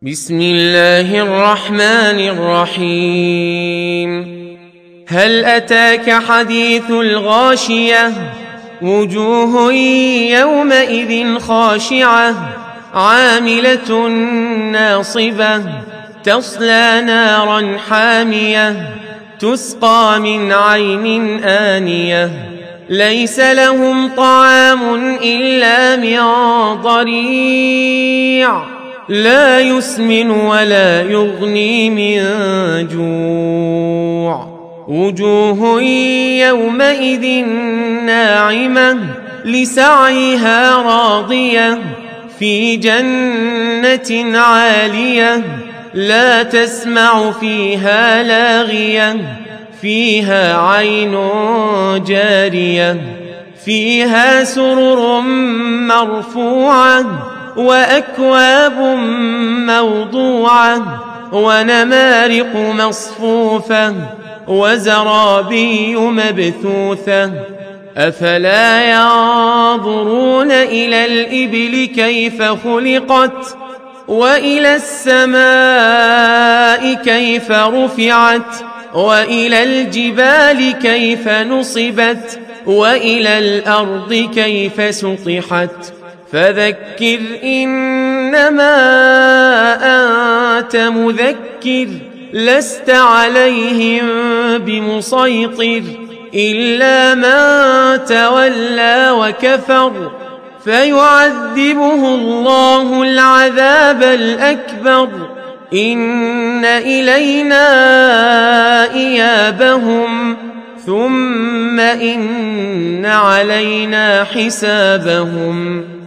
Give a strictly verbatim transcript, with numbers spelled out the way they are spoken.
بسم الله الرحمن الرحيم. هل أتاك حديث الغاشية؟ وجوه يومئذ خاشعة عاملة ناصبة تصلى نارا حامية تسقى من عين آنية ليس لهم طعام إلا من ضريع لا يسمن ولا يغني من جوع. وجوه يومئذ ناعمة لسعيها راضية في جنة عالية لا تسمع فيها لاغية فيها عين جارية فيها سرر مرفوعة وأكواب موضوعة ونمارق مصفوفة وزرابي مبثوثة أفلا ينظرون إلى الإبل كيف خلقت وإلى السماء كيف رفعت وإلى الجبال كيف نصبت وإلى الأرض كيف سطحت فذكر إنما أنت مذكر لست عليهم بمسيطر إلا من تولى وكفر فيعذبه الله العذاب الأكبر إن إلينا إيابهم ثم إن علينا حسابهم.